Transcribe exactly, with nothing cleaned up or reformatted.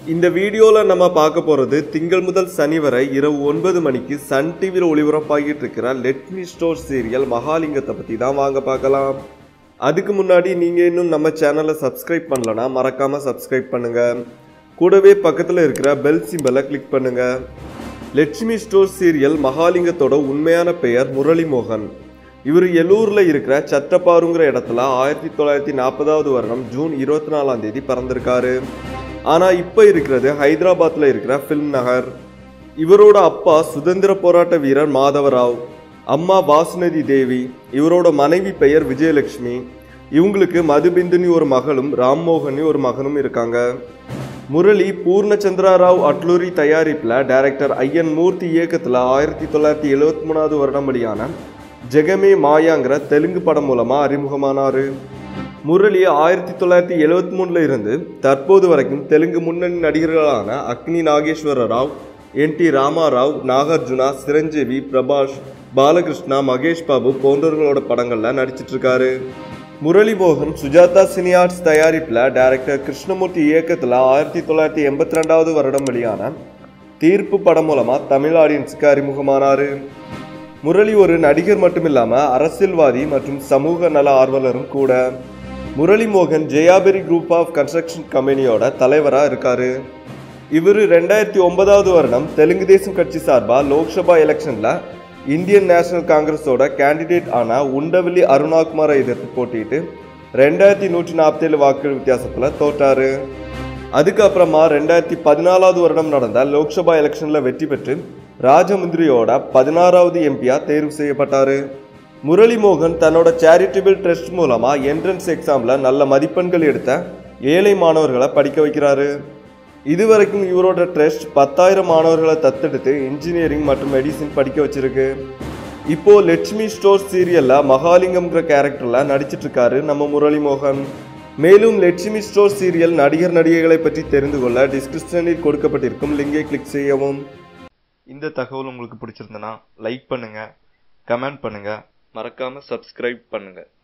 இந்த வீடியோல நம்ம பார்க்க போறது திங்கள் முதல் சனி வரை இரவு ஒன்பது மணிக்கு சன் டிவியில் ஒளிபரப்பாகிட்டு இருக்கிற லெட் மீ ஸ்டோர் சீரியல் மகாலிங்கத்தை பத்தி தான் வாங்க பார்க்கலாம். அதுக்கு முன்னாடி நீங்க இன்னும் நம்ம சேனலை சப்ஸ்கிரைப் பண்ணலனா மறக்காம சப்ஸ்கிரைப் பண்ணுங்க. கூடவே பக்கத்துல இருக்கிற பெல் சிம்பலை கிளிக் பண்ணுங்க. லெட் மீ ஸ்டோர் சீரியல் மகாலிங்கத்தோட உண்மையான பெயர் முரளி மோகன். இவர் எல்லூர்ல இருக்கிற சட்டப்பாருங்கிற இடத்துல ஆயிரத்தி தொள்ளாயிரத்தி நாற்பதாவது வருடம் ஜூன் இருபத்தி நாலாம் தேதி பிறந்திருக்காரு. ஆனால் இப்போ இருக்கிறது ஹைதராபாத்தில் இருக்கிற ஃபில்ம் நகர். இவரோட அப்பா சுதந்திர போராட்ட வீரர் மாதவராவ், அம்மா வாசுநதி தேவி, இவரோட மனைவி பெயர் விஜயலட்சுமி. இவங்களுக்கு மதுபிந்துனி ஒரு மகளும் ராம்மோகனி ஒரு மகனும் இருக்காங்க. முரளி பூர்ணச்சந்திரா ராவ் அட்லூரி தயாரிப்பில் டைரக்டர் ஐயன் மூர்த்தி இயக்கத்தில் ஆயிரத்தி தொள்ளாயிரத்தி எழுபத்தி மூணாவது வருடம் வெளியான ஜெகமே மாயாங்கிற தெலுங்கு படம் மூலமாக அறிமுகமானார். முரளி ஆயிரத்தி தொள்ளாயிரத்தி எழுபத்தி மூணுல இருந்து தற்போது வரைக்கும் தெலுங்கு முன்னணி நடிகர்களான அக்னி நாகேஸ்வர ராவ், என் டி ராமாராவ், நாகார்ஜுனா, சிரஞ்சீவி, பிரபாஷ், பாலகிருஷ்ணா, மகேஷ் பாபு போன்றவர்களோட படங்கள்ல நடிச்சிட்டு இருக்காரு. முரளி மோகன் சுஜாதா சினி ஆர்ட்ஸ் தயாரிப்பில் டைரக்டர் கிருஷ்ணமூர்த்தி இயக்கத்தில் ஆயிரத்தி தொள்ளாயிரத்தி எண்பத்தி ரெண்டாவது வருடம் வெளியான தீர்ப்பு படம் மூலமா தமிழ் ஆடியன்ஸுக்கு அறிமுகமானாரு. முரளி ஒரு நடிகர் மட்டுமில்லாம அரசியல்வாதி மற்றும் சமூக நல ஆர்வலரும் கூட. முரளி மோகன் ஜெயாபெரி குரூப் ஆஃப் கன்ஸ்ட்ரக்ஷன் கம்பெனியோட தலைவராக இருக்காரு. இவர் ரெண்டாயிரத்தி ஒன்பதாவது வருடம் தெலுங்கு தேசம் கட்சி சார்பாக லோக்சபா எலெக்ஷன்ல இந்தியன் நேஷனல் காங்கிரஸோட கேண்டிடேட் ஆன உண்டவல்லி அருணாகுமாரை எதிர்த்து போட்டிட்டு ரெண்டாயிரத்தி நூற்றி நாற்பத்தி ஏழு வாக்குகள் வித்தியாசத்தில் தோற்றாரு. அதுக்கப்புறமா ரெண்டாயிரத்தி பதினாலாவது வருடம் நடந்த லோக்சபா எலெக்ஷன்ல வெற்றி பெற்று ராஜமுந்திரியோட பதினாறாவது எம்பியா தேர்வு செய்யப்பட்டாரு. முரளி மோகன் தன்னோட சேரிட்டபிள் ட்ரஸ்ட் மூலமா என்ட்ரன்ஸ் எக்ஸாம்ல நல்ல மதிப்பெண்கள் எடுத்த ஏழை மாணவர்களை படிக்க வைக்கிறாரு. இதுவரைக்கும் இவரோட ட்ரஸ்ட் பத்தாயிரம் மாணவர்களை தத்தெடுத்து இன்ஜினியரிங் மற்றும் மெடிசின் படிக்க வச்சிருக்கு. இப்போ லெட் மீ ஸ்டோர் சீரியல்ல மகாலிங்கம்ங்கிற கேரக்டர்ல நடிச்சிட்டு இருக்காரு நம்ம முரளி மோகன். மேலும் லெட் மீ ஸ்டோர் சீரியல் நடிகர் நடிகைகளை பற்றி தெரிந்து கொள்ள டிஸ்கிரிப்ஷனில் கொடுக்கப்பட்டிருக்கும் லிங்கை கிளிக் செய்யவும். இந்த தகவல் உங்களுக்கு பிடிச்சிருந்தனா லைக் பண்ணுங்க, கமெண்ட் பண்ணுங்க, மறக்காம சப்ஸ்கிரைப் பண்ணுங்க.